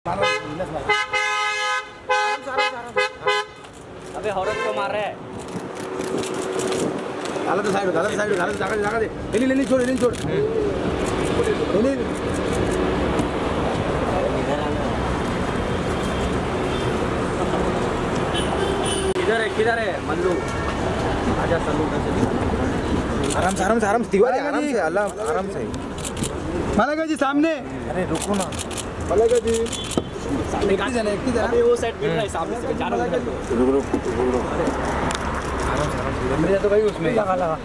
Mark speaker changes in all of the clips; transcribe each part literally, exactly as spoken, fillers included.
Speaker 1: अबे हॉरर को मार रहा है।
Speaker 2: गाला तो साइड गाला तो साइड गाला तो जागा जागा दे इन्हीं इन्हीं छोड़ इन्हीं छोड़ इन्हीं
Speaker 1: किधर है किधर है मल्लू आजा सल्लू
Speaker 2: आराम से आराम से आराम से तिवारी आराम से अल्लाह आराम से मलेगा जी सामने अरे रुको ना मलेगा जी एक ही जना एक ही जना
Speaker 1: अबे वो साइड मिल रहा है सामने से जाना उधर तो
Speaker 2: रुक रुक रुक रुक अरे आराम से आराम से मेरा तो भाई उसमें लगा लगा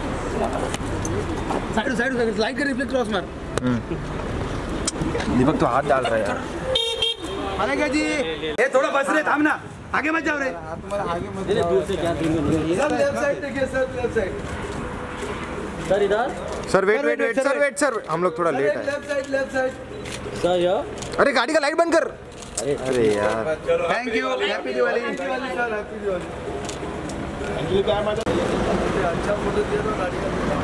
Speaker 2: साइड साइड साइड स्लाइड कर रिफ्लेक्ट क्रॉस मार दीपक तो हाथ डाल रहा है यार मलेगा जी ये थोड़ा बस रे थाम ना आगे मत जाओ रे तुम्हारा आगे मत जाओ
Speaker 1: दूर से क्या दिन में
Speaker 2: सर लेफ्ट साइड देखिए सर लेफ्ट साइड
Speaker 1: सर इधर
Speaker 3: sir wait wait wait sir wait sir हम लोग थोड़ा लेट है
Speaker 2: left side left side
Speaker 1: sir यार
Speaker 3: अरे गाड़ी का लाइट बंद कर
Speaker 1: अरे
Speaker 3: अरे यार
Speaker 2: thank you happy Diwali happy Diwali sir happy Diwali actually क्या मजा अच्छा फोटो दिया तो गाड़ी का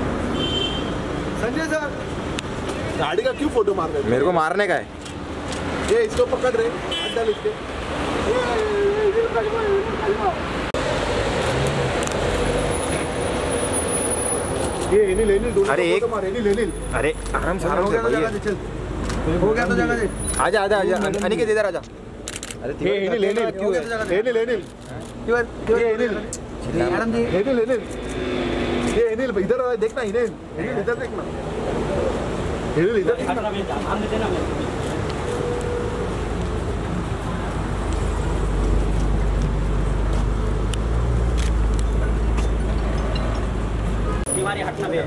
Speaker 2: संजय सर गाड़ी का क्यों फोटो मार रहे हो
Speaker 3: मेरे को मारने का है
Speaker 2: ये इसको पकड़ रहे हाथ डाल इसके ये इन्हीं ले ली
Speaker 3: अरे एक
Speaker 2: मार इन्हीं ले ली
Speaker 3: अरे आराम से आराम से भैया
Speaker 2: हो गया तो जगह दे
Speaker 3: आजा आजा आजा अनिकेत इधर आजा
Speaker 2: अरे ये इन्हीं ले ली क्यों ले ली ले ली ये इन्हीं मैडम जी ले ली ले ली ये इन्हीं इधर देखना इन्हीं इन्हीं इधर देखना इन्हीं इधर
Speaker 1: हम देते ना तिवारी हटना बे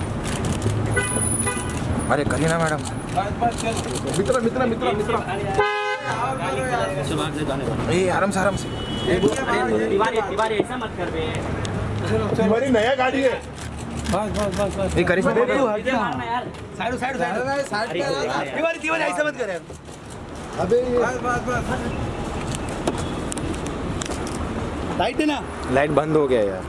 Speaker 3: अरे करिए ना मैडम
Speaker 2: मित्र मित्र मित्र मित्र
Speaker 1: सुभाष से जाने वाला
Speaker 3: ए आराम से आराम से
Speaker 1: तिवारी तिवारी ऐसा मत कर बे
Speaker 2: तिवारी नया गाड़ी है
Speaker 1: बस बस बस बस
Speaker 3: ए करिश्मा दे दो
Speaker 1: इधर मारना यार
Speaker 2: side side side side Tiwari Tiwari ऐसा मत कर यार अबे बस बस बस लाइट है ना
Speaker 3: लाइट बंद हो गया यार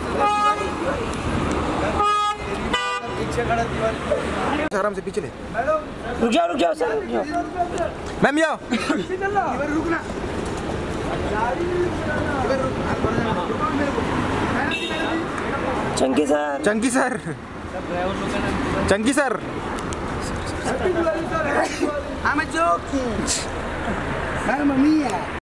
Speaker 3: आराम से पीछे ले
Speaker 1: रुक जाओ रुक जाओ सर रुक जाओ
Speaker 3: मैम जाओ
Speaker 2: रुकना
Speaker 1: Chunky sir
Speaker 3: Chunky sir Chunky sir
Speaker 2: I'm a joking. Mamma mia.